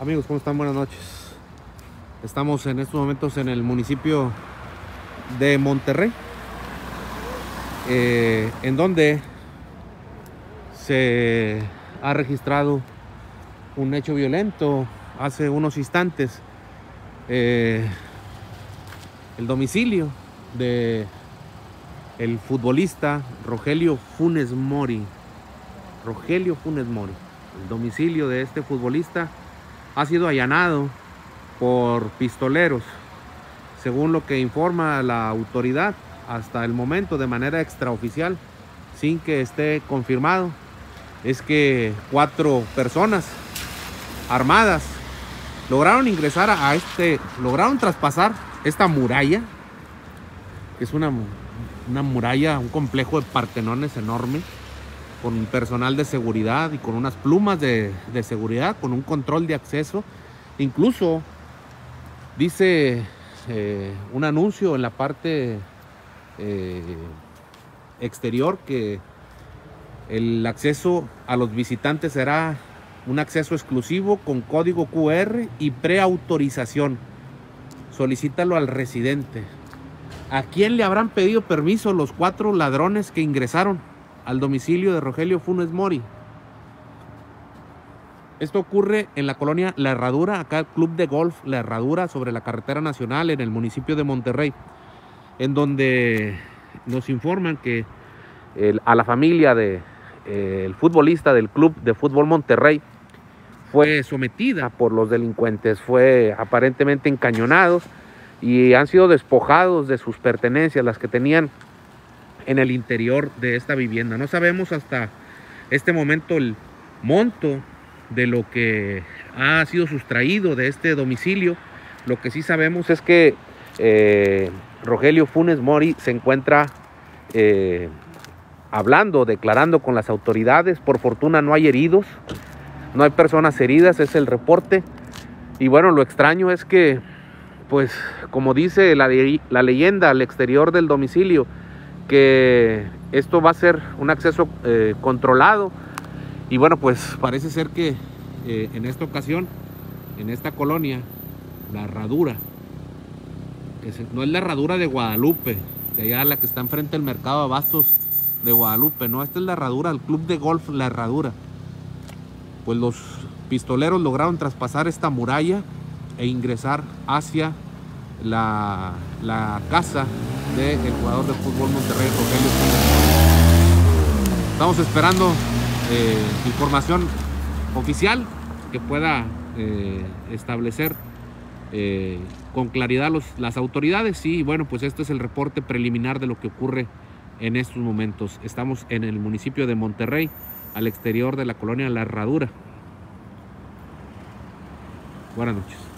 Amigos, ¿cómo están? Buenas noches. Estamos en estos momentos en el municipio de Monterrey, en donde se ha registrado un hecho violento hace unos instantes. El domicilio de el futbolista Rogelio Funes Mori. El domicilio de este futbolista ha sido allanado por pistoleros, según lo que informa la autoridad hasta el momento, de manera extraoficial, sin que esté confirmado. Es que 4 personas armadas lograron ingresar lograron traspasar esta muralla, que es una muralla, un complejo de partenones enorme, con personal de seguridad y con unas plumas de seguridad, con un control de acceso. Incluso dice un anuncio en la parte exterior que el acceso a los visitantes será un acceso exclusivo con código QR y preautorización. Solicítalo al residente. ¿A quién le habrán pedido permiso los 4 ladrones que ingresaron al domicilio de Rogelio Funes Mori? Esto ocurre en la colonia La Herradura, acá el club de golf La Herradura, sobre la carretera nacional en el municipio de Monterrey, en donde nos informan que a la familia el futbolista del club de fútbol Monterrey fue sometida por los delincuentes, fue aparentemente encañonados y han sido despojados de sus pertenencias, las que tenían en el interior de esta vivienda. No sabemos hasta este momento el monto de lo que ha sido sustraído de este domicilio. Lo que sí sabemos es que Rogelio Funes Mori se encuentra declarando con las autoridades. Por fortuna no hay heridos, no hay personas heridas, es el reporte. Y bueno, lo extraño es que, pues, como dice la leyenda al exterior del domicilio, que esto va a ser un acceso controlado. Y bueno, pues parece ser que en esta ocasión, en esta colonia, La Herradura, no es La Herradura de Guadalupe, de allá la que está enfrente del mercado de abastos de Guadalupe, no, esta es La Herradura, el club de golf La Herradura. Pues los pistoleros lograron traspasar esta muralla e ingresar hacia la casa del jugador de fútbol Monterrey, Rogelio Funes Mori. Estamos esperando información oficial que pueda establecer con claridad las autoridades. Y bueno, pues este es el reporte preliminar de lo que ocurre en estos momentos. Estamos en el municipio de Monterrey, al exterior de la colonia La Herradura. Buenas noches.